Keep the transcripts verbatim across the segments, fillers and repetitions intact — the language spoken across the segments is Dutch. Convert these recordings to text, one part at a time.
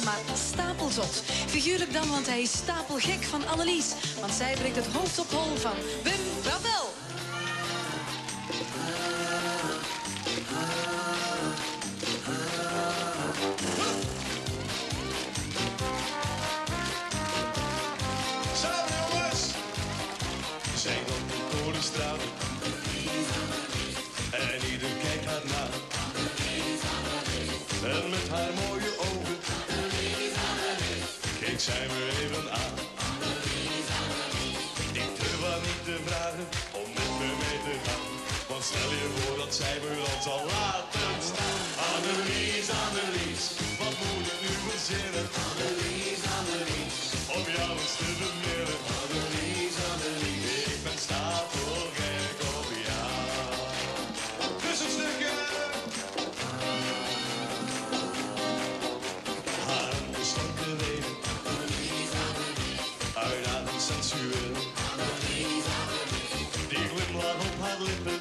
maar stapelzot. Figuurlijk dan, want hij is stapelgek van Annelies. Want zij brengt het hoofd op hol van Wim Ravel. Zij loopt de Kolenstraat en ieder kijkt haar na. En met haar mooie ogen keek zij me even aan. Ik durf haar niet te vragen om met me mee te gaan, want stel je voor dat zij me dan zal laten staan. Annelies, Annelies, wat moet ik nu verzinnen? Annelies, Annelies, om jou eens te beminnen. Annelies, Annelies, ik ben stapelgek op jou. Tussenstukken! Haar handen slanke wegen, uitdagend sensueel. Die glimlach op haar lippen,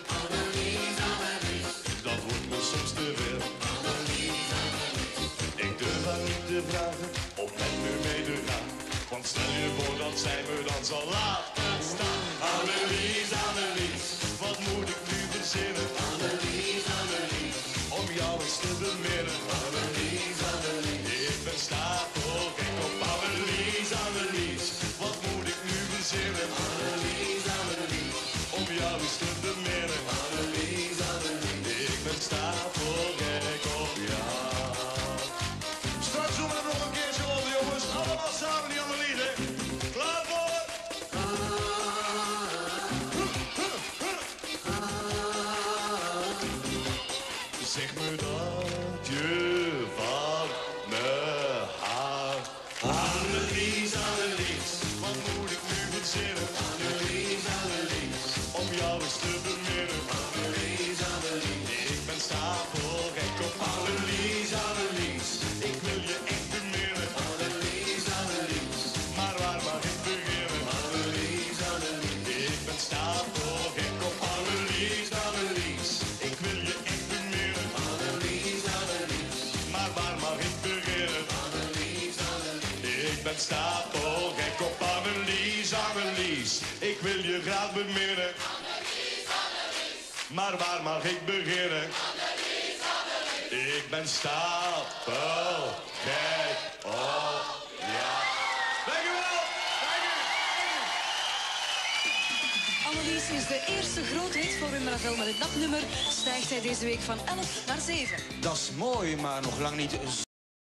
dat wordt me soms te veel. Ik durf haar niet te vragen om met me mee te gaan, want stel je voor dat zij me dan zal laten staan. Annelies, Annelies, wat moet ik nu verzinnen? Annelies, Annelies, om jou eens te beminnen. Annelies, Annelies, ik ben stapelgek op Annelies, Annelies, wat moet ik nu verzinnen? Annelies, Annelies, om jou eens te beminnen. Annelies, Annelies, ik ben stapelgek op jou. Straks doen we het nog een keertje op, jongens. Allemaal samen die Annelies, hè. Klaar voor? Zeg me dat je van me houdt. Annelies, Annelies, wat moet ik nu verzinnen? Annelies, Annelies, om jou eens te beminnen. Annelies, Annelies, ik ben stapelgek op Annelies, Annelies, ik wil je echt beminnen. Annelies, Annelies, maar waar mag ik beginnen? Annelies, Annelies, ik ben stapelgek op Annelies, Annelies, ik wil je echt beminnen. Annelies, Annelies, maar waar mag ik beginnen? Annelies, Annelies, ik ben stapelgek op Annelies, Annelies, ik wil je graag beminnen. Annelies, Annelies, maar waar mag ik beginnen? Annelies, Annelies, ik ben stapelgek op jou. Dankjewel! Annelies is de eerste grote hit voor Wim Ravel. Met dat nummer stijgt hij deze week van elf naar zeven. Dat is mooi, maar nog lang niet